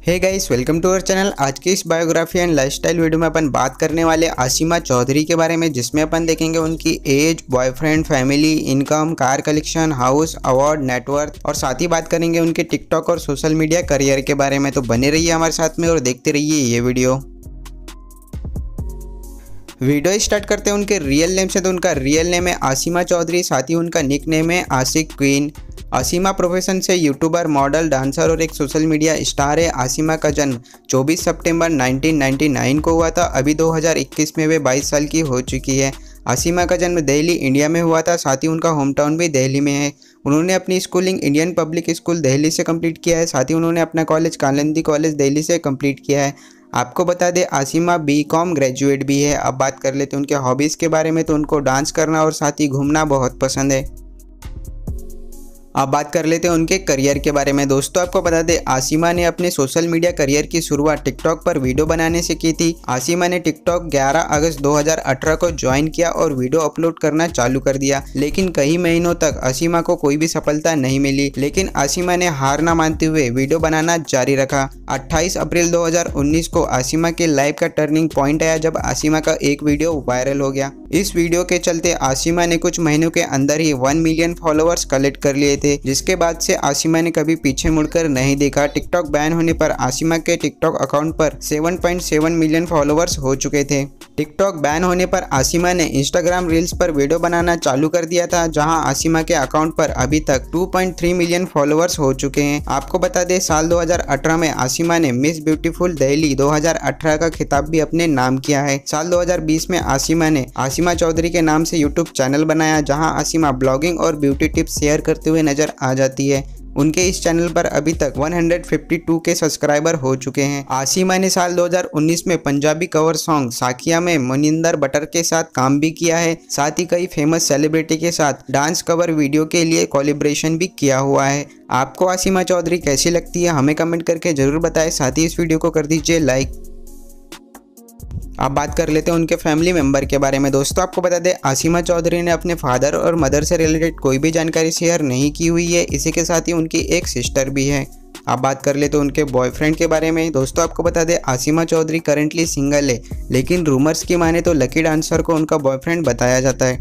Hey guys, welcome to our channel. आज की इस बायोग्राफी एंड लाइफस्टाइल वीडियो में अपन बात करने वाले आसिमा चौधरी के बारे में, जिसमें अपन देखेंगे उनकी age, boyfriend, family, income, car collection, house, award, net worth और साथ ही बात करेंगे उनके टिकटॉक और सोशल मीडिया करियर के बारे में। तो बने रहिए हमारे साथ में और देखते रहिए ये वीडियो स्टार्ट करते हैं उनके रियल नेम से। तो उनका रियल नेम है आसिमा चौधरी, साथ ही उनका निक नेम है आशिक क्वीन। आसिमा प्रोफेशन से यूट्यूबर, मॉडल, डांसर और एक सोशल मीडिया स्टार है। आसिमा का जन्म 24 सितंबर 1999 को हुआ था। अभी 2021 में वे 22 साल की हो चुकी है। आसिमा का जन्म दिल्ली, इंडिया में हुआ था, साथ ही उनका होम टाउन भी दिल्ली में है। उन्होंने अपनी schooling Indian public school Delhi से कंप्लीट किया है, साथ ही उन्होंने अपना कॉलेज कालिंदी कॉलेज दिल्ली से कंप्लीट किया है। आपको बता दें आसिमा बीकॉम ग्रेजुएट भी है। अब बात कर लेते हैं उनके हॉबीज़ के बारे में। तो उनको डांस करना और साथ ही घूमना बहुत पसंद है। अब बात कर लेते हैं उनके करियर के बारे में। दोस्तों आपको बता दें आसिमा ने अपने सोशल मीडिया करियर की शुरुआत टिकटॉक पर वीडियो बनाने से की थी। आसिमा ने टिकटॉक 11 अगस्त 2018 को ज्वाइन किया और वीडियो अपलोड करना चालू कर दिया, लेकिन कई महीनों तक आसिमा को कोई भी सफलता नहीं मिली। लेकिन आसिमा ने हार न मानते हुए वीडियो बनाना जारी रखा। 28 अप्रैल 2019 को आसिमा के लाइफ का टर्निंग पॉइंट आया, जब आसिमा का एक वीडियो वायरल हो गया। इस वीडियो के चलते आसिमा ने कुछ महीनों के अंदर ही 1 मिलियन फॉलोअर्स कलेक्ट कर लिए थे, जिसके बाद से आसिमा ने कभी पीछे मुड़कर नहीं देखा। टिकटॉक बैन होने पर आसिमा के टिकटॉक अकाउंट पर 7.7 मिलियन फॉलोअर्स हो चुके थे। टिकटॉक बैन होने पर आसिमा ने इंस्टाग्राम रील्स पर वीडियो बनाना चालू कर दिया था, जहां आसिमा के अकाउंट पर अभी तक 2.3 मिलियन फॉलोअर्स हो चुके हैं। आपको बता दें साल 2018 में आसिमा ने मिस ब्यूटीफुल दिल्ली 2018 का खिताब भी अपने नाम किया है। साल 2020 में आसिमा ने आसिमा चौधरी के नाम से यूट्यूब चैनल बनाया, जहां आसिमा ब्लॉगिंग और ब्यूटी टिप्स शेयर करते हुए नजर आ जाती है। उनके इस चैनल पर अभी तक 152 के सब्सक्राइबर हो चुके हैं। आसिमा ने साल 2019 में पंजाबी कवर सॉन्ग साखिया में मनिंदर बटर के साथ काम भी किया है, साथ ही कई फेमस सेलिब्रिटी के साथ डांस कवर वीडियो के लिए कोलैबोरेशन भी किया हुआ है। आपको आसिमा चौधरी कैसी लगती है हमें कमेंट करके जरूर बताएं, साथ ही इस वीडियो को कर दीजिए लाइक। अब बात कर लेते हैं उनके फैमिली मेंबर के बारे में। दोस्तों आपको बता दें आसिमा चौधरी ने अपने फादर और मदर से रिलेटेड कोई भी जानकारी शेयर नहीं की हुई है। इसी के साथ ही उनकी एक सिस्टर भी है। अब बात कर लेते हैं उनके बॉयफ्रेंड के बारे में। दोस्तों आपको बता दें आसिमा चौधरी करंटली सिंगल है, लेकिन रूमर्स की माने तो लकी डांसर को उनका बॉयफ्रेंड बताया जाता है।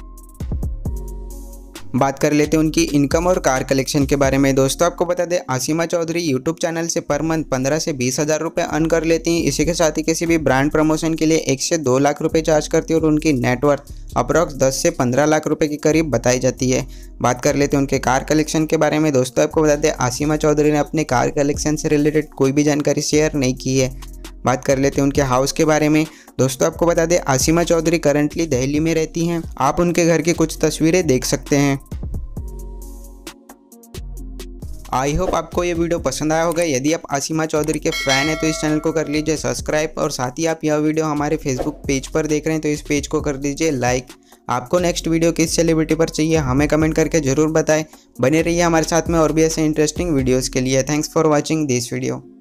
बात कर लेते हैं उनकी इनकम और कार कलेक्शन के बारे में। दोस्तों आपको बता दें आसिमा चौधरी यूट्यूब चैनल से पर मंथ 15 से 20 हज़ार रुपये अर्न कर लेती हैं। इसी के साथ ही किसी भी ब्रांड प्रमोशन के लिए 1 से 2 लाख रुपए चार्ज करती है और उनकी नेटवर्थ अप्रॉक्स 10 से 15 लाख रुपए के करीब बताई जाती है। बात कर लेते हैं उनके कार कलेक्शन के बारे में। दोस्तों आपको बता दें आसिमा चौधरी ने अपने कार कलेक्शन से रिलेटेड कोई भी जानकारी शेयर नहीं की है। बात कर लेते हैं उनके हाउस के बारे में। दोस्तों आपको बता दें आसिमा चौधरी करंटली दिल्ली में रहती हैं। आप उनके घर की कुछ तस्वीरें देख सकते हैं। आई होप आपको ये वीडियो पसंद आया होगा। यदि आप आसिमा चौधरी के फ़ैन हैं तो इस चैनल को कर लीजिए सब्सक्राइब, और साथ ही आप यह वीडियो हमारे फेसबुक पेज पर देख रहे हैं तो इस पेज को कर दीजिए लाइक। आपको नेक्स्ट वीडियो किस सेलिब्रिटी पर चाहिए हमें कमेंट करके ज़रूर बताएं। बने रहिए हमारे साथ में और भी ऐसे इंटरेस्टिंग वीडियोज़ के लिए। Thanks for watching this video.